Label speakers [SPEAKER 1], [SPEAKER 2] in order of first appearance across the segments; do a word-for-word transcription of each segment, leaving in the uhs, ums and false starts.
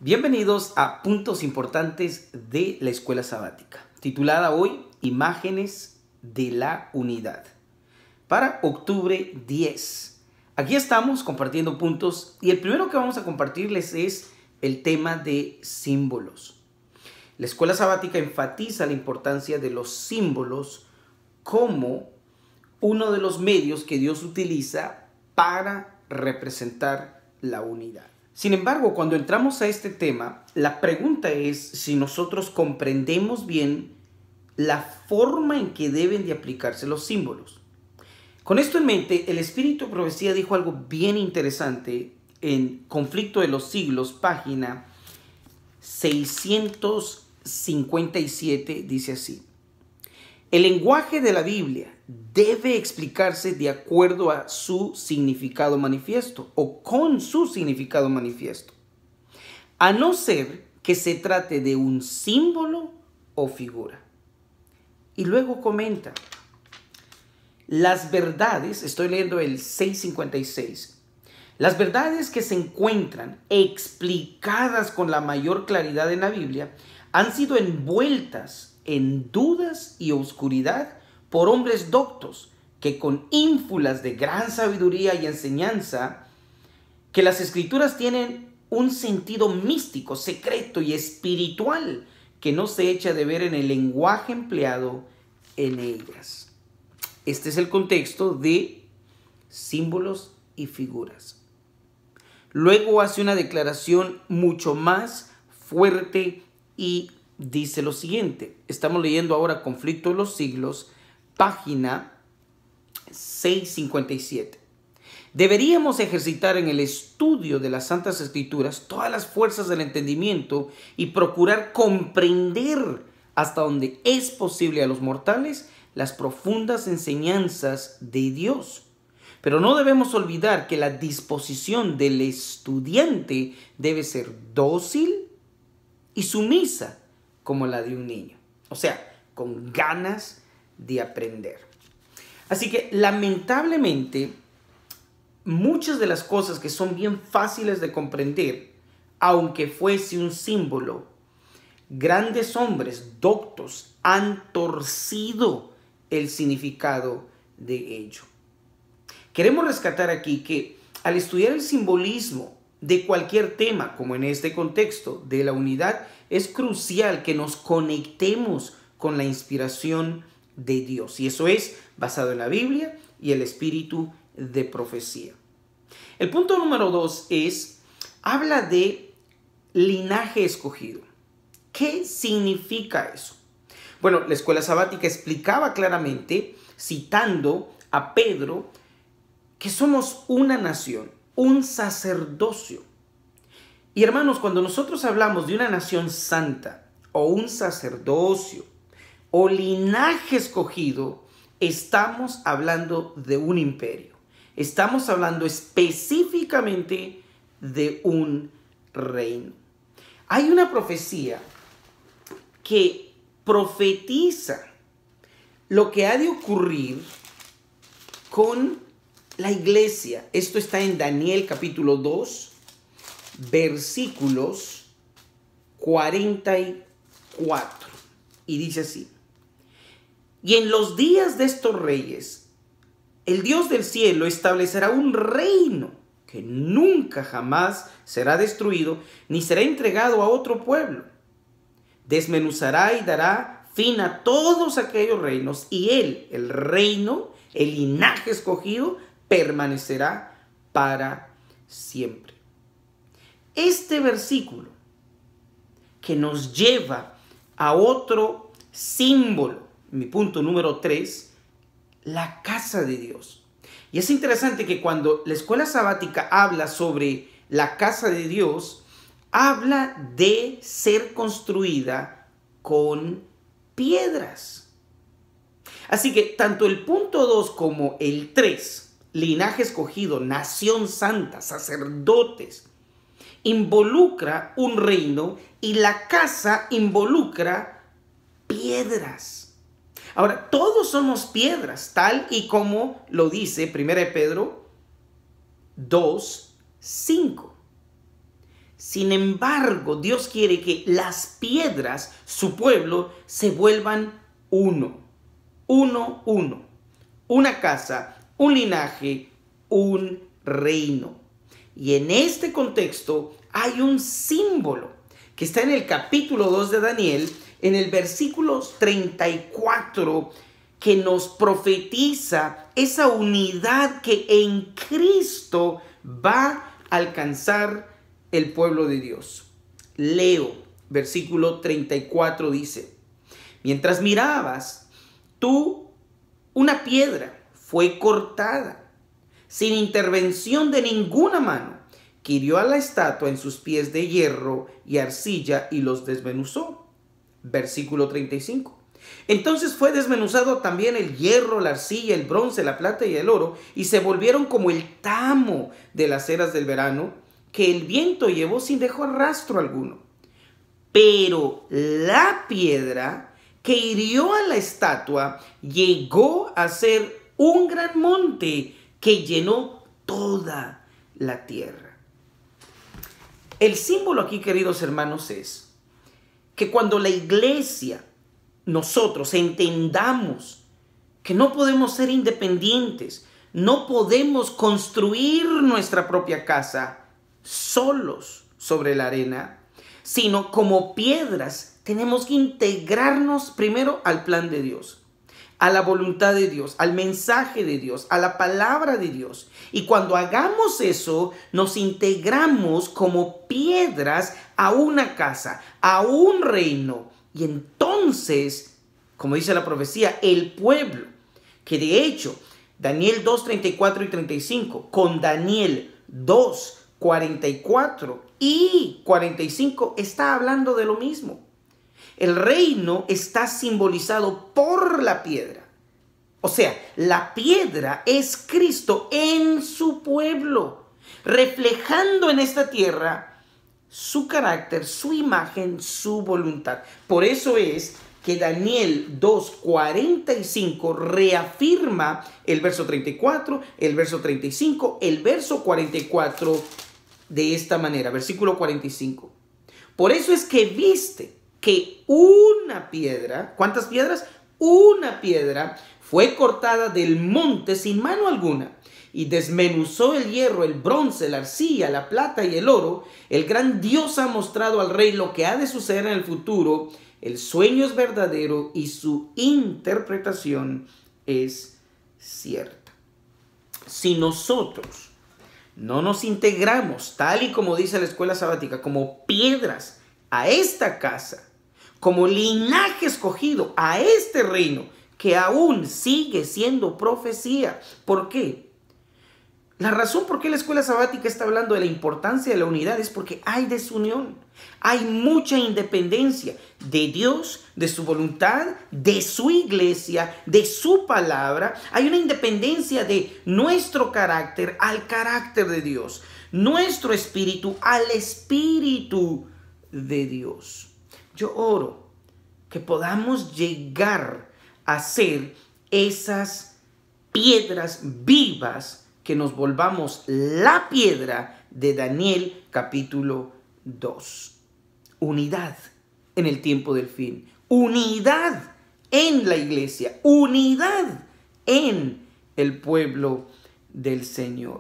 [SPEAKER 1] Bienvenidos a Puntos Importantes de la Escuela Sabática, titulada hoy Imágenes de la Unidad, para octubre diez. Aquí estamos compartiendo puntos y el primero que vamos a compartirles es el tema de símbolos. La Escuela Sabática enfatiza la importancia de los símbolos como uno de los medios que Dios utiliza para representar la unidad. Sin embargo, cuando entramos a este tema, la pregunta es si nosotros comprendemos bien la forma en que deben de aplicarse los símbolos. Con esto en mente, el Espíritu de Profecía dijo algo bien interesante en Conflicto de los Siglos, página seiscientos cincuenta y siete, dice así: el lenguaje de la Biblia debe explicarse de acuerdo a su significado manifiesto o con su significado manifiesto, a no ser que se trate de un símbolo o figura. Y luego comenta, las verdades, estoy leyendo el seiscientos cincuenta y seis, las verdades que se encuentran explicadas con la mayor claridad en la Biblia han sido envueltas en dudas y oscuridad por hombres doctos que con ínfulas de gran sabiduría y enseñanza, que las escrituras tienen un sentido místico, secreto y espiritual que no se echa de ver en el lenguaje empleado en ellas. Este es el contexto de símbolos y figuras. Luego hace una declaración mucho más fuerte y dice lo siguiente. Estamos leyendo ahora Conflicto de los Siglos, página seiscientos cincuenta y siete. Deberíamos ejercitar en el estudio de las Santas Escrituras todas las fuerzas del entendimiento y procurar comprender hasta donde es posible a los mortales las profundas enseñanzas de Dios. Pero no debemos olvidar que la disposición del estudiante debe ser dócil y sumisa como la de un niño, o sea, con ganas de aprender. Así que lamentablemente muchas de las cosas que son bien fáciles de comprender, aunque fuese un símbolo, grandes hombres doctos han torcido el significado de ello. Queremos rescatar aquí que al estudiar el simbolismo de cualquier tema, como en este contexto de la unidad, es crucial que nos conectemos con la inspiración de Dios. Y eso es basado en la Biblia y el espíritu de profecía. El punto número dos es, habla de linaje escogido. ¿Qué significa eso? Bueno, la Escuela Sabática explicaba claramente, citando a Pedro, que somos una nación, un sacerdocio. Y hermanos, cuando nosotros hablamos de una nación santa o un sacerdocio o linaje escogido, estamos hablando de un imperio. Estamos hablando específicamente de un reino. Hay una profecía que profetiza lo que ha de ocurrir con la iglesia. Esto está en Daniel capítulo dos, versículos cuarenta y cuatro. Y dice así: y en los días de estos reyes, el Dios del cielo establecerá un reino que nunca jamás será destruido, ni será entregado a otro pueblo. Desmenuzará y dará fin a todos aquellos reinos, y él, el reino, el linaje escogido, permanecerá para siempre. Este versículo que nos lleva a otro símbolo, mi punto número tres, la casa de Dios. Y es interesante que cuando la Escuela Sabática habla sobre la casa de Dios, habla de ser construida con piedras. Así que tanto el punto dos como el tres, linaje escogido, nación santa, sacerdotes, involucra un reino y la casa involucra piedras. Ahora, todos somos piedras, tal y como lo dice primera de Pedro dos, cinco. Sin embargo, Dios quiere que las piedras, su pueblo, se vuelvan uno. Uno, uno. Una casa, un linaje, un reino. Y en este contexto hay un símbolo que está en el capítulo dos de Daniel, en el versículo treinta y cuatro, que nos profetiza esa unidad que en Cristo va a alcanzar el pueblo de Dios. Leo, versículo treinta y cuatro dice: mientras mirabas, tú, una piedra fue cortada, sin intervención de ninguna mano, que hirió a la estatua en sus pies de hierro y arcilla y los desmenuzó. Versículo treinta y cinco. Entonces fue desmenuzado también el hierro, la arcilla, el bronce, la plata y el oro, y se volvieron como el tamo de las eras del verano, que el viento llevó sin dejar rastro alguno. Pero la piedra que hirió a la estatua llegó a ser un gran monte que llenó toda la tierra. El símbolo aquí, queridos hermanos, es que cuando la iglesia, nosotros entendamos que no podemos ser independientes, no podemos construir nuestra propia casa solos sobre la arena, sino como piedras tenemos que integrarnos primero al plan de Dios, a la voluntad de Dios, al mensaje de Dios, a la palabra de Dios. Y cuando hagamos eso, nos integramos como piedras a una casa, a un reino. Y entonces, como dice la profecía, el pueblo, que de hecho, Daniel dos, treinta y cuatro y treinta y cinco, con Daniel dos, cuarenta y cuatro y cuarenta y cinco, está hablando de lo mismo. El reino está simbolizado por la piedra. O sea, la piedra es Cristo en su pueblo, reflejando en esta tierra su carácter, su imagen, su voluntad. Por eso es que Daniel dos, cuarenta y cinco reafirma el verso treinta y cuatro, el verso treinta y cinco, el verso cuarenta y cuatro de esta manera. Versículo cuarenta y cinco. Por eso es que viste que una piedra, ¿cuántas piedras? Una piedra fue cortada del monte sin mano alguna, y desmenuzó el hierro, el bronce, la arcilla, la plata y el oro. El gran Dios ha mostrado al rey lo que ha de suceder en el futuro. El sueño es verdadero y su interpretación es cierta. Si nosotros no nos integramos, tal y como dice la escuela sabática, como piedras a esta casa, como linaje escogido a este reino, que aún sigue siendo profecía. ¿Por qué? La razón por qué la escuela sabática está hablando de la importancia de la unidad es porque hay desunión. Hay mucha independencia de Dios, de su voluntad, de su iglesia, de su palabra. Hay una independencia de nuestro carácter al carácter de Dios. Nuestro espíritu al espíritu de Dios. Yo oro que podamos llegar a ser esas piedras vivas, que nos volvamos la piedra de Daniel capítulo dos. Unidad en el tiempo del fin. Unidad en la iglesia. Unidad en el pueblo del Señor.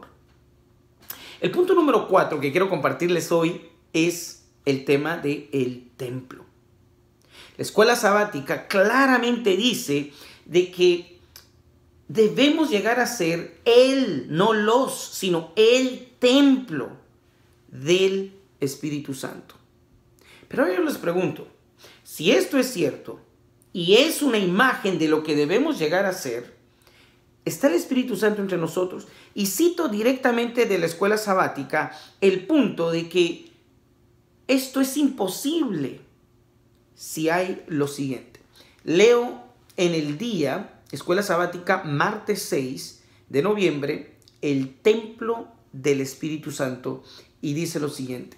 [SPEAKER 1] El punto número cuatro que quiero compartirles hoy es el tema del templo. La escuela sabática claramente dice de que debemos llegar a ser el, no los, sino el templo del Espíritu Santo. Pero ahora yo les pregunto, si esto es cierto y es una imagen de lo que debemos llegar a ser, ¿está el Espíritu Santo entre nosotros? Y cito directamente de la escuela sabática el punto de que esto es imposible si hay lo siguiente. Leo en el día, escuela sabática, martes seis de noviembre, el templo del Espíritu Santo, y dice lo siguiente.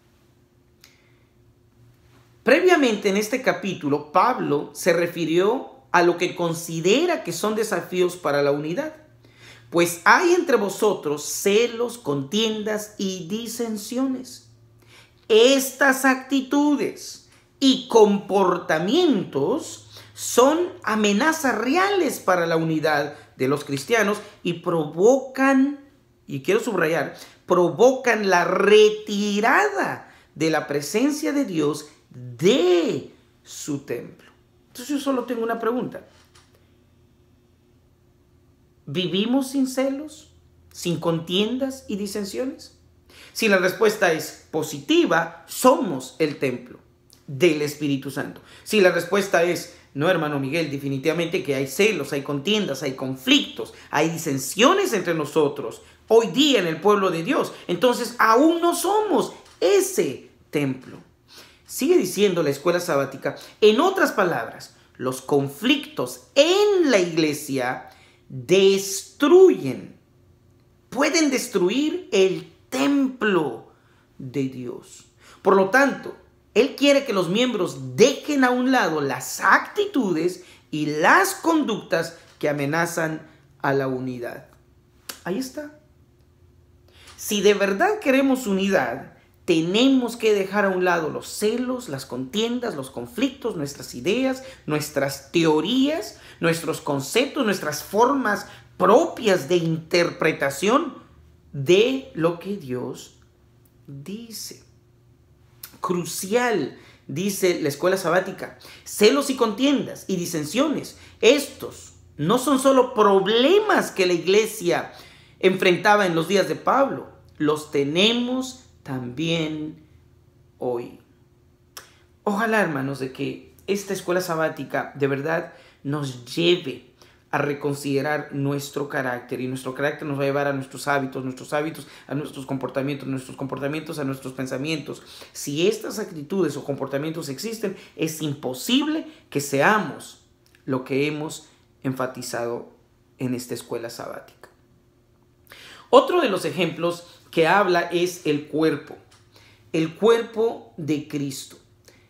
[SPEAKER 1] Previamente en este capítulo, Pablo se refirió a lo que considera que son desafíos para la unidad. Pues hay entre vosotros celos, contiendas y disensiones. Estas actitudes y comportamientos son amenazas reales para la unidad de los cristianos y provocan, y quiero subrayar, provocan la retirada de la presencia de Dios de su templo. Entonces yo solo tengo una pregunta. ¿Vivimos sin celos, sin contiendas y disensiones? Si la respuesta es positiva, somos el templo del Espíritu Santo. Si la respuesta es no, hermano Miguel, definitivamente que hay celos, hay contiendas, hay conflictos, hay disensiones entre nosotros hoy día en el pueblo de Dios, entonces aún no somos ese templo. Sigue diciendo la escuela sabática, en otras palabras, los conflictos en la iglesia destruyen, pueden destruir el templo de Dios. Por lo tanto, Él quiere que los miembros dejen a un lado las actitudes y las conductas que amenazan a la unidad. Ahí está. Si de verdad queremos unidad, tenemos que dejar a un lado los celos, las contiendas, los conflictos, nuestras ideas, nuestras teorías, nuestros conceptos, nuestras formas propias de interpretación de lo que Dios dice. Crucial, dice la escuela sabática, celos y contiendas y disensiones. Estos no son solo problemas que la iglesia enfrentaba en los días de Pablo, los tenemos también hoy. Ojalá, hermanos, de que esta escuela sabática de verdad nos lleve a reconsiderar nuestro carácter, y nuestro carácter nos va a llevar a nuestros hábitos, nuestros hábitos a nuestros comportamientos, nuestros comportamientos a nuestros pensamientos. Si estas actitudes o comportamientos existen, es imposible que seamos lo que hemos enfatizado en esta escuela sabática. Otro de los ejemplos que habla es el cuerpo, el cuerpo de Cristo.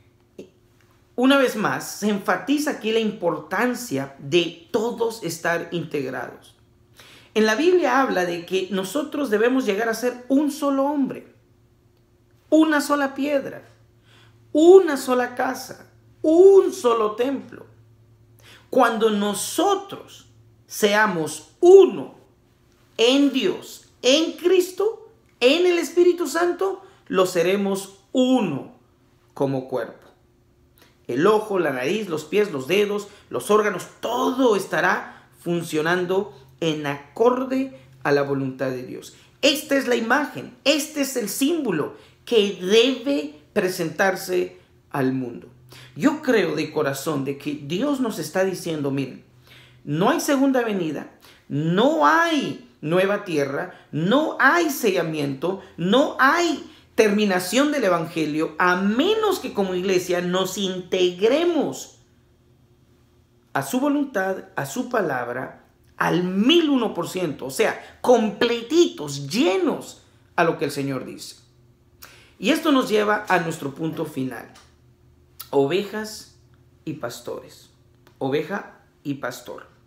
[SPEAKER 1] Una vez más, se enfatiza aquí la importancia de todos estar integrados. En la Biblia habla de que nosotros debemos llegar a ser un solo hombre, una sola piedra, una sola casa, un solo templo. Cuando nosotros seamos uno en Dios, en Cristo, en el Espíritu Santo, lo seremos uno como cuerpo. El ojo, la nariz, los pies, los dedos, los órganos, todo estará funcionando en acorde a la voluntad de Dios. Esta es la imagen, este es el símbolo que debe presentarse al mundo. Yo creo de corazón de que Dios nos está diciendo, miren, no hay segunda venida, no hay nueva tierra, no hay sellamiento, no hay terminación del evangelio, a menos que como iglesia nos integremos a su voluntad, a su palabra, al mil uno por ciento, o sea, completitos, llenos a lo que el Señor dice. Y esto nos lleva a nuestro punto final. Ovejas y pastores. Oveja y pastor.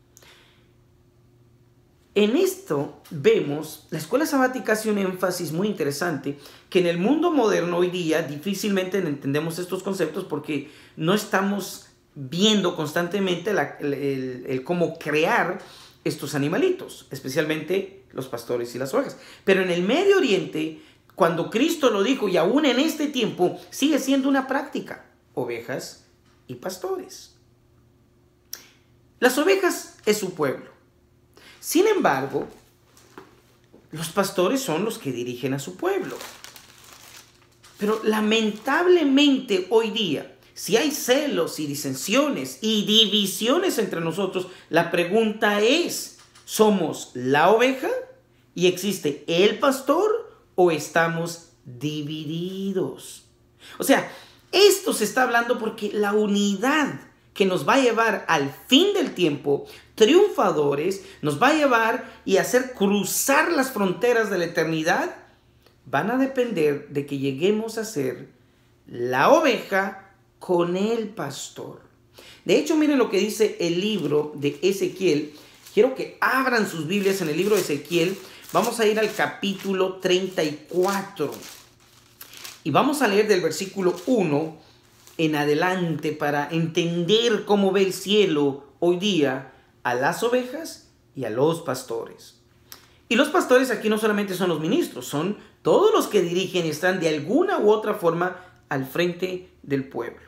[SPEAKER 1] En esto vemos, la escuela sabática hace un énfasis muy interesante, que en el mundo moderno hoy día difícilmente entendemos estos conceptos porque no estamos viendo constantemente la, el, el, el cómo crear estos animalitos, especialmente los pastores y las ovejas. Pero en el Medio Oriente, cuando Cristo lo dijo, y aún en este tiempo, sigue siendo una práctica, ovejas y pastores. Las ovejas es su pueblo. Sin embargo, los pastores son los que dirigen a su pueblo. Pero lamentablemente hoy día, si hay celos y disensiones y divisiones entre nosotros, la pregunta es, ¿somos la oveja y existe el pastor o estamos divididos? O sea, esto se está hablando porque la unidad que nos va a llevar al fin del tiempo, triunfadores, nos va a llevar y hacer cruzar las fronteras de la eternidad, van a depender de que lleguemos a ser la oveja con el pastor. De hecho, miren lo que dice el libro de Ezequiel. Quiero que abran sus Biblias en el libro de Ezequiel. Vamos a ir al capítulo treinta y cuatro. Y vamos a leer del versículo uno en adelante para entender cómo ve el cielo hoy día a las ovejas y a los pastores. Y los pastores aquí no solamente son los ministros, son todos los que dirigen y están de alguna u otra forma al frente del pueblo.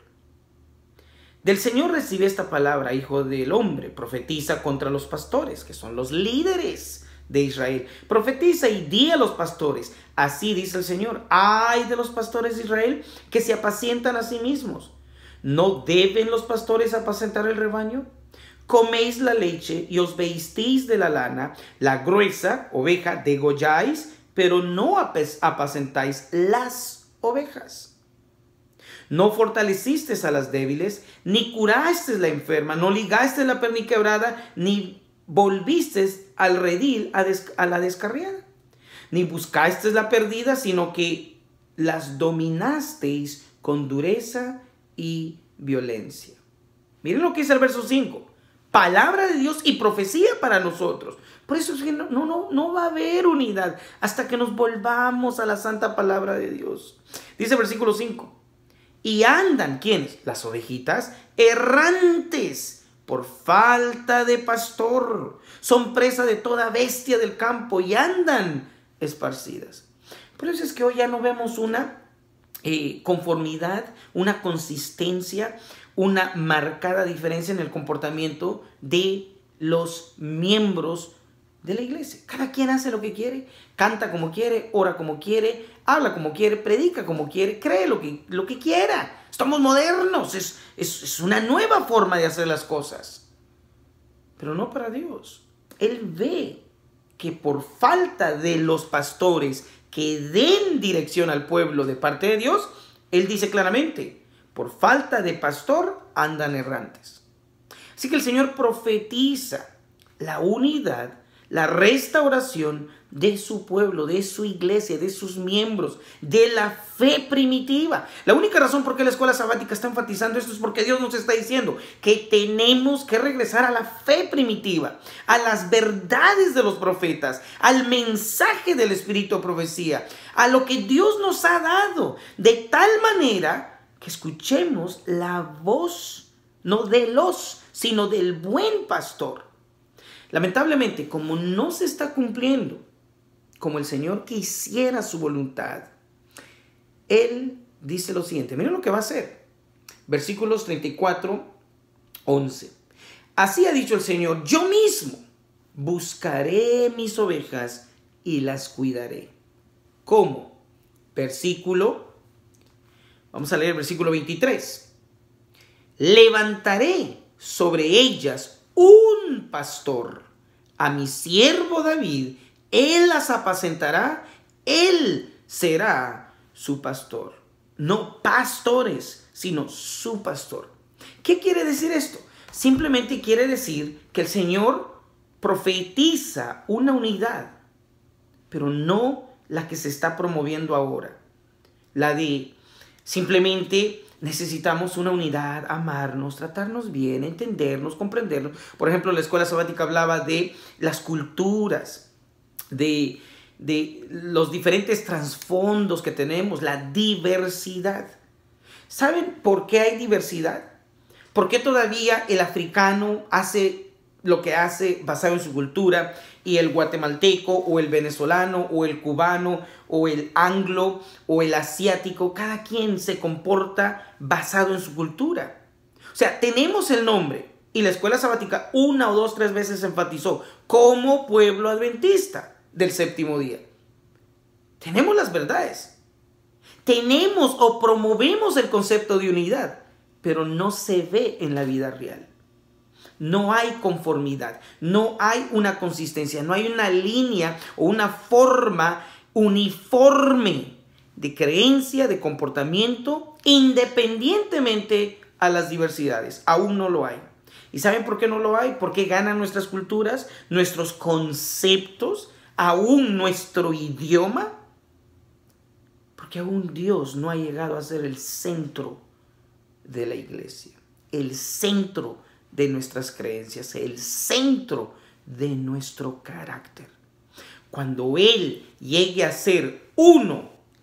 [SPEAKER 1] Del Señor recibe esta palabra, hijo del hombre, profetiza contra los pastores, que son los líderes de Israel. Profetiza y di a los pastores, así dice el Señor: ay de los pastores de Israel que se apacientan a sí mismos. ¿No deben los pastores apacentar el rebaño? Coméis la leche y os vestís de la lana, la gruesa oveja degolláis, pero no apacentáis las ovejas. No fortalecisteis a las débiles, ni curasteis la enferma, no ligasteis la perniquebrada, ni volvisteis al redil a, a la descarriada, ni buscasteis la perdida, sino que las dominasteis con dureza y violencia. Miren lo que dice el verso cinco. Palabra de Dios y profecía para nosotros. Por eso es que no, no, no va a haber unidad hasta que nos volvamos a la santa palabra de Dios. Dice el versículo cinco. Y andan, ¿quiénes? Las ovejitas errantes por falta de pastor. Son presa de toda bestia del campo y andan esparcidas. Por eso es que hoy ya no vemos una eh, conformidad, una consistencia, una marcada diferencia en el comportamiento de los miembros de la iglesia. Cada quien hace lo que quiere, canta como quiere, ora como quiere, habla como quiere, predica como quiere, cree lo que, lo que quiera. Estamos modernos, es, es, es una nueva forma de hacer las cosas. Pero no para Dios. Él ve que por falta de los pastores que den dirección al pueblo de parte de Dios, Él dice claramente: por falta de pastor andan errantes. Así que el Señor profetiza la unidad, la restauración de su pueblo, de su iglesia, de sus miembros, de la fe primitiva. La única razón por qué la escuela sabática está enfatizando esto es porque Dios nos está diciendo que tenemos que regresar a la fe primitiva, a las verdades de los profetas, al mensaje del Espíritu de profecía, a lo que Dios nos ha dado, de tal manera que escuchemos la voz, no de los, sino del buen pastor. Lamentablemente, como no se está cumpliendo como el Señor quisiera su voluntad, Él dice lo siguiente. Miren lo que va a hacer. Versículos treinta y cuatro, once. Así ha dicho el Señor: yo mismo buscaré mis ovejas y las cuidaré. ¿Cómo? Versículo, vamos a leer el versículo veintitrés. Levantaré sobre ellas un pastor, a mi siervo David, él las apacentará, él será su pastor. No pastores, sino su pastor. ¿Qué quiere decir esto? Simplemente quiere decir que el Señor profetiza una unidad, pero no la que se está promoviendo ahora. La de simplemente necesitamos una unidad, amarnos, tratarnos bien, entendernos, comprendernos. Por ejemplo, la escuela sabática hablaba de las culturas, de, de los diferentes trasfondos que tenemos, la diversidad. ¿Saben por qué hay diversidad? ¿Por qué todavía el africano hace lo que hace basado en su cultura, y el guatemalteco o el venezolano o el cubano o el anglo o el asiático, cada quien se comporta basado en su cultura? O sea, tenemos el nombre, y la escuela sabática una o dos, tres veces enfatizó como pueblo adventista del séptimo día. Tenemos las verdades, tenemos o promovemos el concepto de unidad, pero no se ve en la vida real. No hay conformidad, no hay una consistencia, no hay una línea o una forma uniforme de creencia, de comportamiento, independientemente a las diversidades. Aún no lo hay. ¿Y saben por qué no lo hay? Porque ganan nuestras culturas, nuestros conceptos, aún nuestro idioma. Porque aún Dios no ha llegado a ser el centro de la iglesia, el centro de nuestras creencias, el centro de nuestro carácter. Cuando Él llegue a ser uno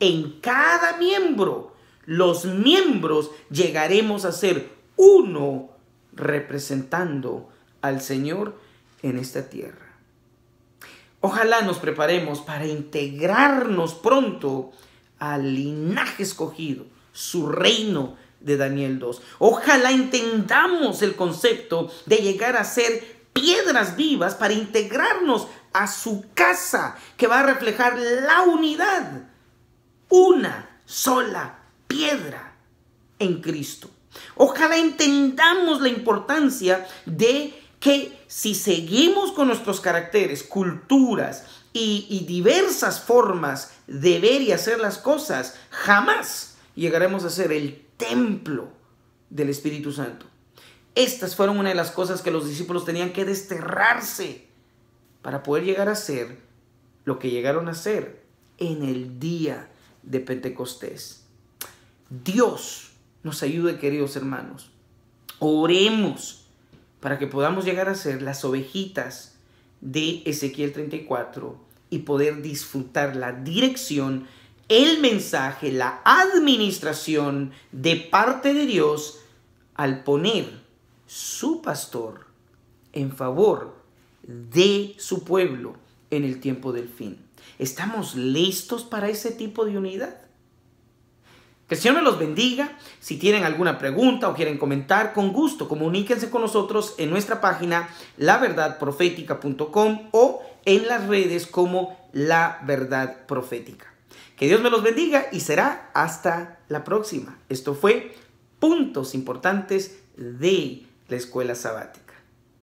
[SPEAKER 1] en cada miembro, los miembros llegaremos a ser uno representando al Señor en esta tierra. Ojalá nos preparemos para integrarnos pronto al linaje escogido, su reino de Daniel dos. Ojalá entendamos el concepto de llegar a ser piedras vivas para integrarnos a su casa, que va a reflejar la unidad, una sola piedra en Cristo. Ojalá entendamos la importancia de que si seguimos con nuestros caracteres, culturas y, y diversas formas de ver y hacer las cosas, jamás llegaremos a ser el templo del Espíritu Santo. Estas fueron una de las cosas que los discípulos tenían que desterrarse para poder llegar a ser lo que llegaron a ser en el día de Pentecostés. Dios nos ayude, queridos hermanos. Oremos para que podamos llegar a ser las ovejitas de Ezequiel treinta y cuatro y poder disfrutar la dirección, el mensaje, la administración de parte de Dios al poner su pastor en favor de su pueblo en el tiempo del fin. ¿Estamos listos para ese tipo de unidad? Que el Señor me los bendiga. Si tienen alguna pregunta o quieren comentar, con gusto comuníquense con nosotros en nuestra página la verdad profética punto com o en las redes como La Verdad Profética. Que Dios me los bendiga y será hasta la próxima. Esto fue Puntos Importantes de la Escuela Sabática.